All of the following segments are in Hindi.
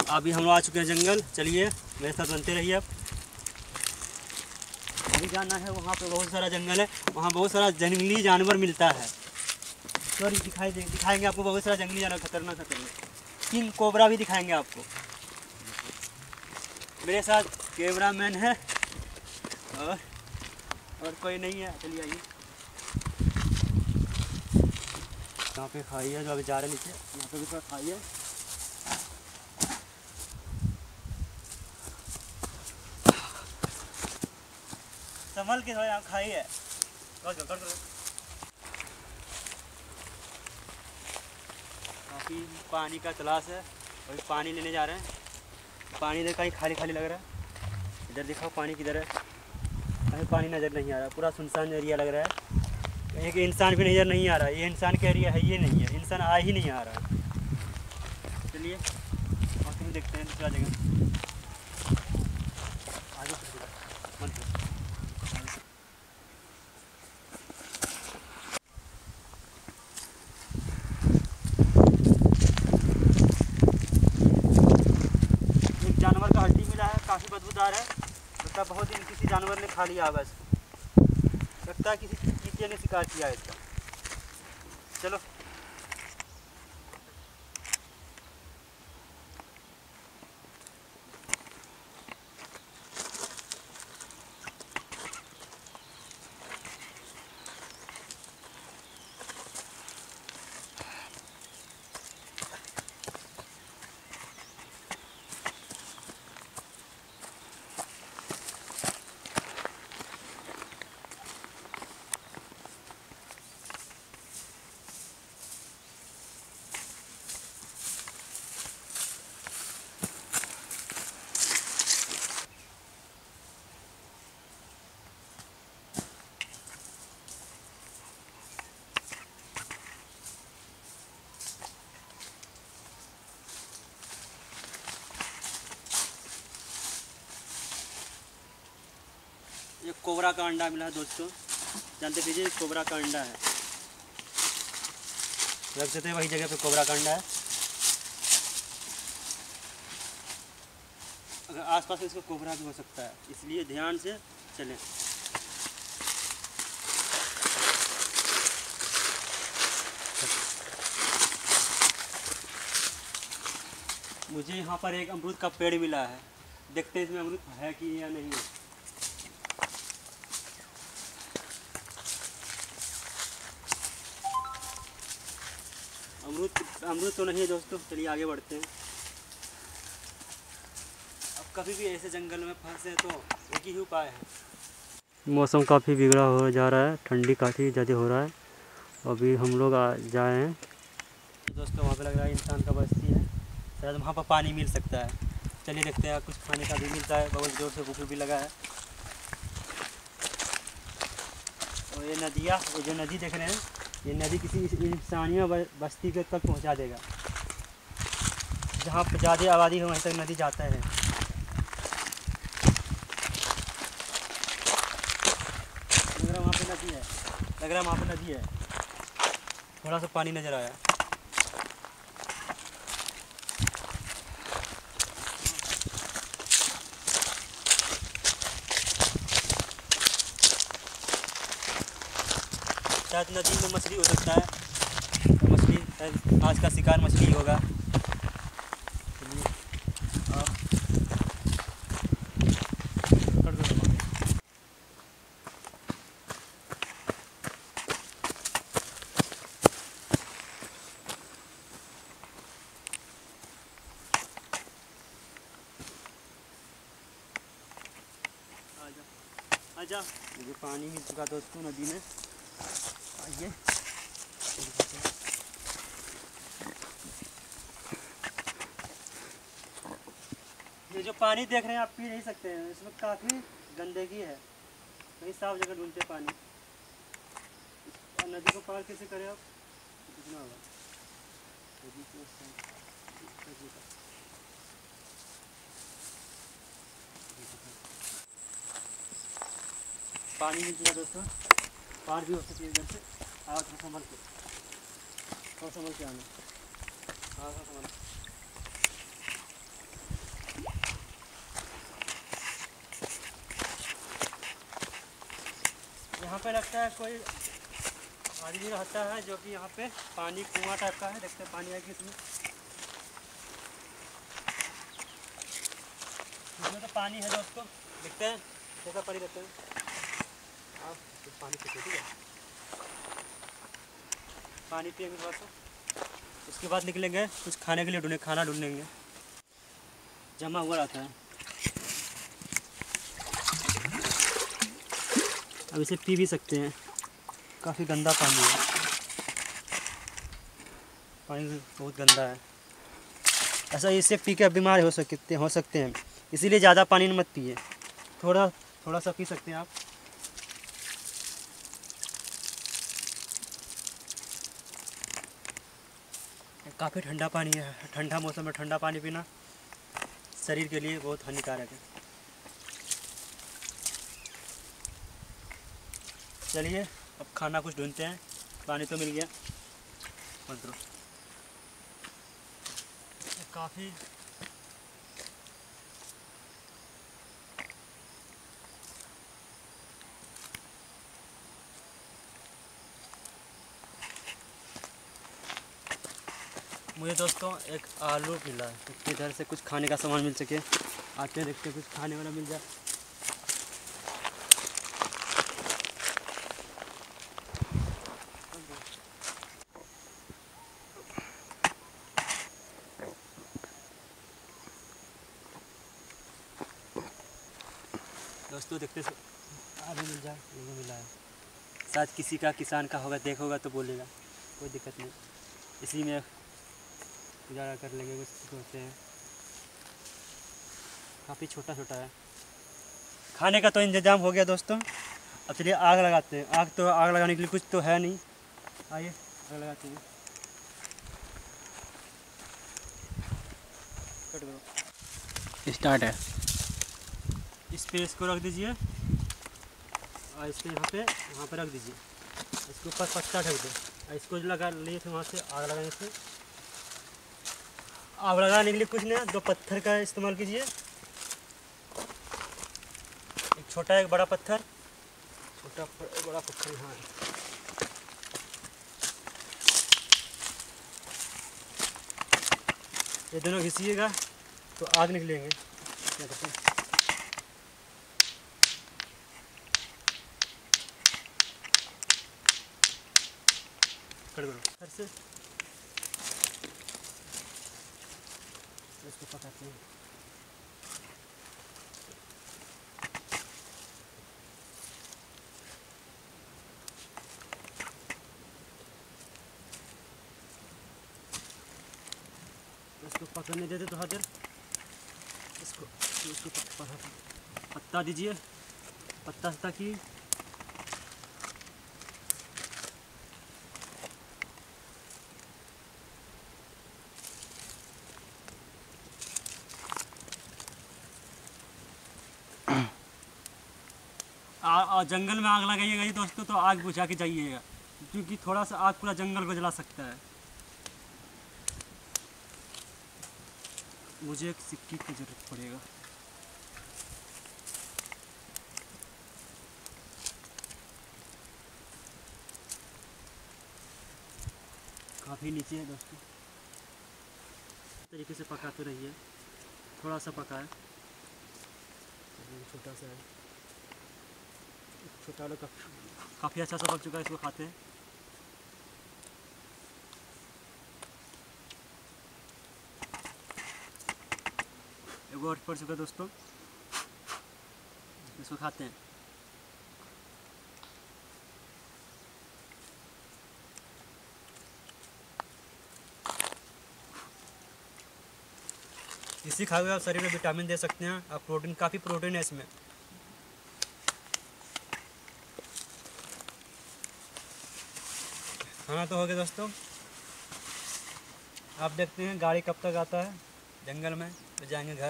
अभी हम लोग आ चुके हैं जंगल। चलिए मेरे साथ बनते रहिए। अब अभी जाना है वहाँ पे, बहुत सारा जंगल है, वहाँ बहुत सारा जंगली जानवर मिलता है। सॉरी दिखाएंगे आपको बहुत सारा जंगली जानवर, खतरनाक किंग कोबरा भी दिखाएंगे आपको। मेरे साथ कैमरा मैन है और कोई नहीं है। चलिए आइए। यहाँ पे खाई है जो अभी जा रहे नीचे, यहाँ पे भी थोड़ा खाई है। संभल के थोड़ा यहाँ खाई है। काफ़ी पानी का तलाश है, अभी पानी लेने जा रहे हैं। पानी इधर कहीं खाली खाली लग रहा है। इधर दिखाओ पानी किधर है, कहीं पानी नज़र नहीं आ रहा, पूरा सुनसान एरिया लग रहा है। एक इंसान भी नज़र नहीं आ रहा है। ये इंसान का एरिया है, ये नहीं है, इंसान आ ही नहीं आ रहा है। चलिए और तुम देखते हैं दूसरा जगह आगे। एक जानवर का हड्डी मिला है, काफ़ी बदबूदार है। लगता है बहुत दिन किसी जानवर ने खा लिया होगा इसको। लगता है किसी चींटिया ने शिकार किया है इसका। चलो ये कोबरा का अंडा मिला है दोस्तों, जानते कीजिए कोबरा का अंडा है। रख देते हैं वही जगह पे कोबरा का अंडा है। अगर आसपास इसको कोबरा भी हो सकता है, इसलिए ध्यान से चलें। मुझे यहाँ पर एक अमरूद का पेड़ मिला है, देखते हैं इसमें अमरूद है कि या नहीं है। अमरूद तो नहीं है दोस्तों। चलिए आगे बढ़ते हैं। अब कभी भी ऐसे जंगल में फंसे तो एक ही उपाय है। मौसम काफ़ी बिगड़ा हो जा रहा है, ठंडी काफ़ी ज़्यादा हो रहा है। अभी हम लोग जाए हैं दोस्तों, वहाँ पे लग रहा है इंसान का बस्ती है, शायद वहाँ पर पानी मिल सकता है। चलिए देखते हैं, कुछ खाने का भी मिलता है। बहुत जोर से भूख भी लगा है। और ये नदियाँ, ये जो नदी देख रहे हैं, ये नदी किसी इंसानिया बस्ती पे तक पहुंचा देगा। जहाँ पर ज़्यादा आबादी हो वहीं तक नदी जाता है। लग रहा वहाँ पे नदी है, लग रहा वहाँ पे नदी है। थोड़ा सा पानी नज़र आया। शायद नदी में मछली हो सकता है, तो मछली आज का शिकार मछली होगा। आजा, मुझे पानी मिल चुका दोस्तों नदी में। आइए, ये जो पानी देख रहे हैं आप पी नहीं सकते हैं, इसमें काफ़ी गंदगी है। कहीं साफ जगह ढूंढते पानी। नदी को पार कैसे करें आप, कितना होगा नदी को पानी मिल चुका दोस्तों, पार भी हो सकती है इधर से। आओ थोड़ा संभल के, थोड़ा संभल के आना। हाँ थोड़ा संभल। पे लगता है कोई आदमी रहता है जो कि यहाँ पे पानी कुआं टाइप का है। देखते हैं पानी है कि इसमें तो पानी है दोस्तों। देखते हैं कैसा पानी रहता है। आप पानी पीते, ठीक है, पानी पिएंगे थोड़ा सा, उसके बाद निकलेंगे कुछ खाने के लिए खाना ढूंढेंगे। जमा हुआ रहता है। अब इसे पी भी सकते हैं, काफ़ी गंदा पानी है, पानी बहुत गंदा है। ऐसा इसे पी के बीमार हो सकते हैं, इसीलिए ज़्यादा पानी मत पिए, थोड़ा सा पी सकते हैं आप। काफ़ी ठंडा पानी है, ठंडा मौसम में ठंडा पानी पीना शरीर के लिए बहुत हानिकारक है। चलिए अब खाना कुछ ढूंढते हैं। पानी तो मिल गया, काफ़ी मुझे दोस्तों एक आलू मिला है, तो इधर से कुछ खाने का सामान मिल सके। आते देखते कुछ खाने वाला मिल जाए। दोस्तों देखते आलू मिल जाए, ये मिला है। शायद किसी का किसान का होगा, देखोगा तो बोलेगा, कोई दिक्कत नहीं, इसी में गुजारा कर लेंगे। कुछ सोचते हैं, काफ़ी छोटा छोटा है। खाने का तो इंतज़ाम हो गया दोस्तों। अब चलिए आग लगाते हैं। आग लगाने के लिए कुछ तो है नहीं, आइए आग लगाते हैं। कट करो, स्टार्ट है। इस पे इसको रख दीजिए और इसको यहाँ पे रख दीजिए। इसके ऊपर पत्ता ढक दो। इसको लगा लिए थे वहाँ से आग लगाने से। आग लगाने के लिए कुछ नहीं, 2 पत्थर का इस्तेमाल कीजिए, एक छोटा एक बड़ा पत्थर। छोटा बड़ा पत्थर यहाँ है। ये दोनों घिसिएगा तो आग निकलेंगे। क्या कहते हैं, फिर से इसको पकाते हैं। इसको पकड़ने देते थोड़ा देर। इसको पत्ता दीजिए, पत्ता ताकि जंगल में आग लगाइएगा ये दोस्तों, तो आग बुझा के जाइएगा, क्योंकि थोड़ा सा आग पूरा जंगल को जला सकता है। मुझे एक सिक्की की ज़रूरत पड़ेगा। काफ़ी नीचे है दोस्तों। इस तरीके से पकाते रहिए, थोड़ा सा पका है, छोटा सा है, छोटा वाला काफ़ी अच्छा सा पक चुका है। इसको खाते हैं। एक और पड़ चुका है दोस्तों, इसको खाते हैं। इसी खाए आप शरीर में विटामिन दे सकते हैं। आप प्रोटीन, काफ़ी प्रोटीन है इसमें। खाना तो हो गया दोस्तों। आप देखते हैं गाड़ी कब तक आता है जंगल में, तो जाएंगे घर।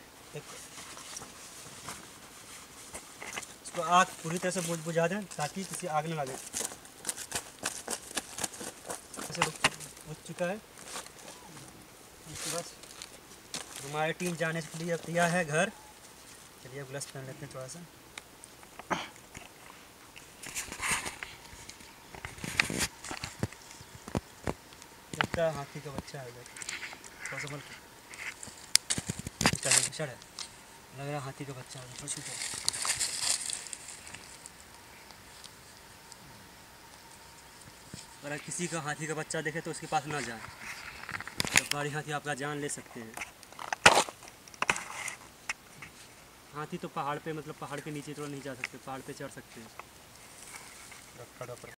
इसको आग पूरी तरह से बुझा दें ताकि किसी आग न लगे। ऐसे बुझ चुका है। इसके बस हमारी टीम जाने के लिए तैयार है घर। चलिए ग्लव्स पहन लेते हैं थोड़ा सा। लगता है हाथी का बच्चा है उधर, थोड़ा संभल के चल है, लग रहा है हाथी का बच्चा है, छोड़ छूट। अगर किसी का हाथी का बच्चा देखे तो उसके पास ना जाए, तो बड़ी हाथी आपका जान ले सकते हैं। हाथी तो पहाड़ पे, मतलब पहाड़ के नीचे तो नहीं जा सकते, पहाड़ पे चढ़ सकते हैं।